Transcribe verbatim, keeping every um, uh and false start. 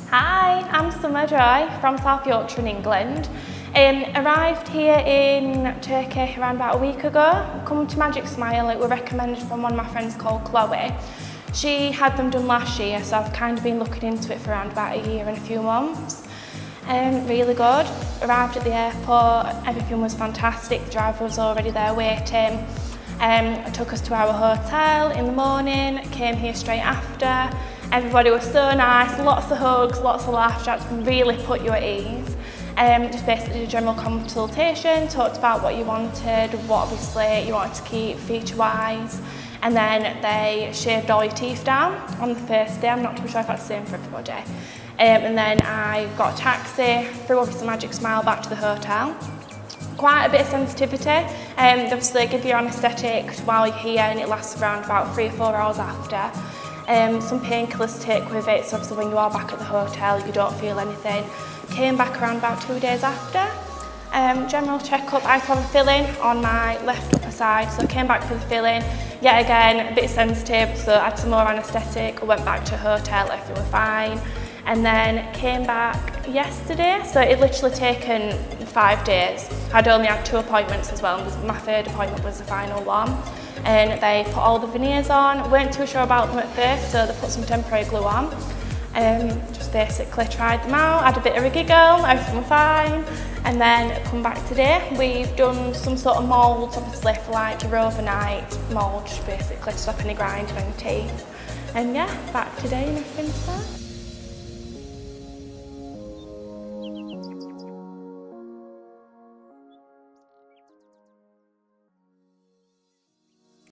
Hi, I'm Summer Joy from South Yorkshire in England. Um, arrived here in Turkey around about a week ago. Come to Magic Smile, it was recommended from one of my friends called Chloe. She had them done last year, so I've kind of been looking into it for around about a year and a few months. Um, really good. Arrived at the airport, everything was fantastic, the driver was already there waiting. Um, it took us to our hotel in the morning, came here straight after. Everybody was so nice, lots of hugs, lots of laughs, just really put you at ease. Um, just basically did a general consultation, talked about what you wanted, what obviously you wanted to keep feature-wise, and then they shaved all your teeth down on the first day. I'm not too sure if that's the same for everybody. Um, and then I got a taxi through obviously Magic Smile back to the hotel. Quite a bit of sensitivity. Um, they obviously give you anaesthetic while you're here and it lasts around about three or four hours after. Um, some painkillers to take with it, so obviously when you are back at the hotel you don't feel anything. Came back around about two days after. Um, general checkup, I had to have a filling on my left upper side, so I came back for the filling. Yet again, a bit sensitive, so I had some more anaesthetic. I went back to a hotel, everything was fine. And then came back yesterday, so it literally taken five days. I'd only had two appointments as well, and my third appointment was the final one. And they put all the veneers on. Weren't too sure about them at first, so they put some temporary glue on. Um, just basically tried them out, had a bit of a giggle, everything was fine. And then come back today, we've done some sort of moulds, obviously for like your overnight mould, just basically to stop any grinding on your teeth. And yeah, back today and everything's fine.